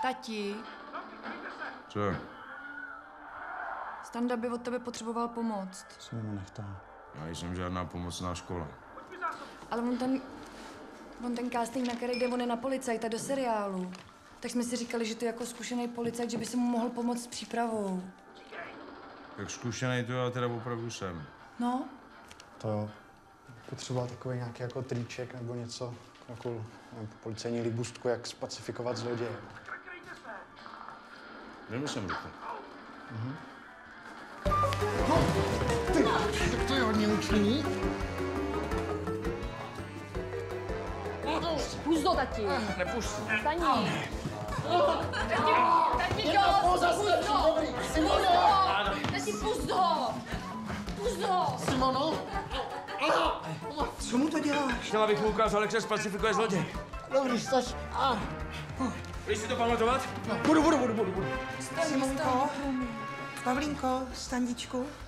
Tati, Co? Standa by od tebe potřeboval pomoct. Simonu, nech to. Já jsem žádná pomocná škola. Ale on ten casting, na který jde, on je na policajta do seriálu. Tak jsme si říkali, že ty jako zkušený policajt, že by si mu mohl pomoct s přípravou. Jak zkušený to já teda opravdu jsem. No? To jo. Potřeboval takový nějaký jako triček nebo něco, jako policejní libustku, jak spacifikovat zloděje. Nemyslím ruku. Tak to je hodně účinný. Pust ho, tati. Nepustím. Staní. Jedna póza stačí, dobrý. Simono! Tati, pust ho. Pust ho. Simono! Co mu to děláš? Chtěla bych mu ukázat, jak se spacifikuje zloděj. Dobrý, stačí. Víš si to pamatovat? Budu. Simonko, Pavlínko, Standičku.